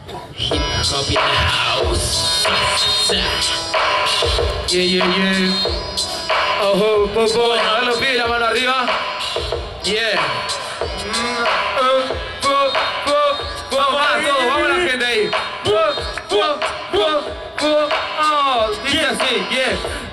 Hip hop in the house. Yeah, yeah, yeah. Oh, oh, a ver los pies, la mano arriba. Yeah. Vamos a todos, vamos la gente ahí. Dice así, yeah.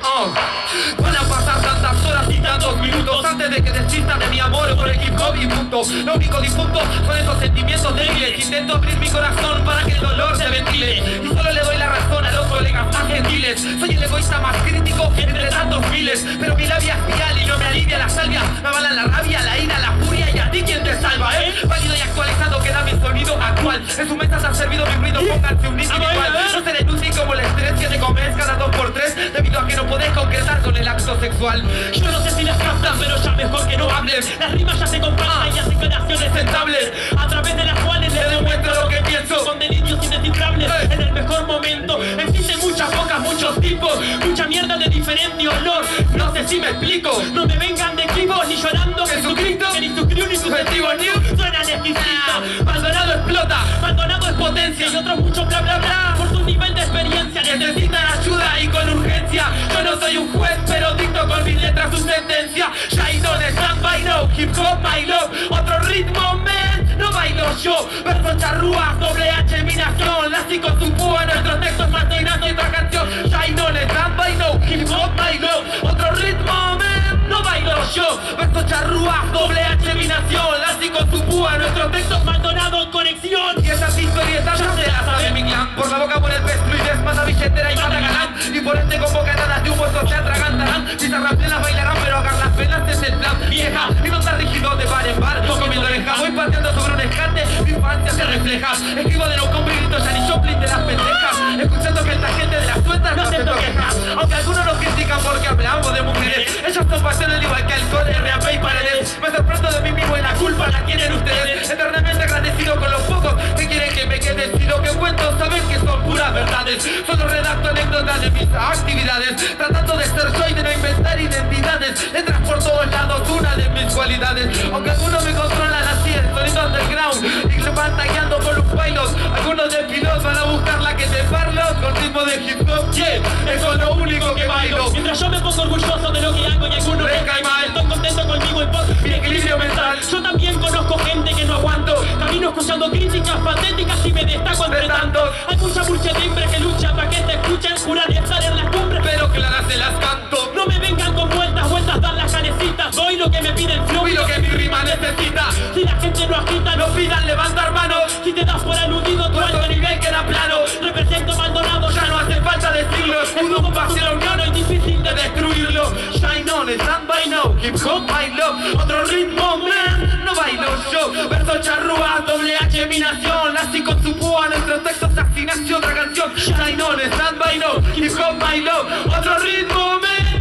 Van a pasar tantas horas y tantos minutos antes de que desista de mi amor por el hip hop y punto. Lo único difunto son estos sentimientos débiles. Intento abrir mi corazón para que el dolor se ventile y solo le doy la razón a los colegas más gentiles. Soy el egoísta más crítico entre tantos miles, pero mi labia es fiel y no me alivia la salvia. Me avalan la rabia, la ira, la furia y a ti quien te salva, válido y actualizado queda mi sonido actual. En su mesa se ha servido mi ruido, pónganse un individual. No se denuncie como el estrés que te comes cada 2x3 debido a que no podés concretar con el acto sexual. Yo no sé si las captan, pero ya mejor que no hablen. Las rimas ya se comparten y hacen creaciones sentables, a través de las cuales les demuestro lo que pienso con delirios indescifrables. En el mejor momento existen muchas bocas, muchos tipos, mucha mierda de diferente olor. No sé si me explico, no me vengan de equipo ni llorando Jesucristo, que ni su crew ni su festivo new suenan exquisitos. Maldonado explota, Maldonado es potencia y otros muchos bla bla bla. Por su nivel de experiencia necesitan ayuda y con urgencia. Yo no soy un juez, pero dicto con mis letras su sentencia. Shaidon stand by no, hip hop my love. Otro ritmo, man, no bailo yo. Verso charrúa, doble H, mi nación. Nací con su púa, nuestros textos más y otra canción. Shaidon stand by no, hip hop my love. Otro ritmo, man, no bailo yo. Verso charrúa, doble H, mi nación. Nací con su púa, nuestros textos Maldonado en conexión. Y esas historietas ya se las sabe mi clan. Por la boca por el pez, Luis mata billetera y mata galán. Y por ende con bocanadas de humo estos se atragantarán. Si se raplenas bailarán, pero agar las penas es el plan. Vieja, y no estar rígido de bar en bar, comiendo oreja. Voy pateando sobre un escante, mi infancia se refleja. Escribo de no con grito, Janis Joplin de las pendejas. Escuchando que esta gente de las sueltas no acepto quejas. Aunque algunos nos critican porque hablamos de mujeres, ellas son pasiones igual que alcohol, RAP y paredes. Me sorprendo de mí mismo y la culpa la tienen ustedes. Eternamente agradecido con los pocos que quieren que me quede. Si lo que cuento saben que son puras verdades. Solo redacto anécdotas de mis actividades, tratando de ser yo y de no inventar identidades. Letras por todos lados, una de mis cualidades. Aunque algunos me controlan así, el sonido underground y se van tagueando con los bailos. Algunos de pilotos van a buscar la que te parlo con ritmo de hip hop, yeah, eso es lo único que bailo. Mientras yo me pongo orgulloso de lo que hago y algunos me cae mal, estoy contento conmigo y por mi equilibrio mental. Yo también conozco gente que no aguanto, camino escuchando críticas patéticas y me destaco entre tantos. Hay mucha muchedumbre que lucha para que te escuchen, juran estar en las cumbres, pero claras se las canto. No me vengan con vueltas, dan las canecitas. Doy lo que me pide el flow y lo que mi rima necesita. Si la gente no agita, no pidan levantar manos. Si te das por aludido, tu alto nivel queda plano. Represento Maldonado, ya no hace falta decirlo. Es un pasionero y difícil de destruirlo. Shine on, stand by now, hip hop my love. Otro ritmo, man, no bailo yo. Verso charrúa, doble H, mi nación. Nací con su púa, nuestros textos así otra canción. Shine on, stand by now, hip hop my love. Otro ritmo,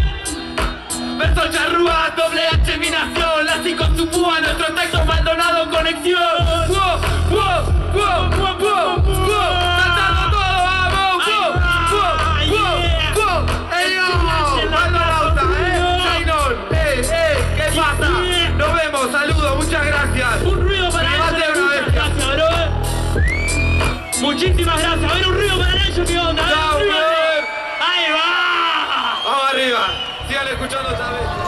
man. Verso charrúa, doble H, mi nación. Nací con su púa, nuestros textos Maldonado en conexión. Wow, wow, wow, wow, wow, wow. Saltando todo, vamos, wow, wow, wow, wow. Ey, yo, Maldonado, Shine on, ¿qué pasa? Nos vemos, saludos, muchas gracias. Un ruido para ellos, muchas gracias, bro. Muchísimas gracias. A ver, un ruido para ellos, ¿qué onda? Chao, Ahí va. vamos arriba, sigan escuchando esta vez.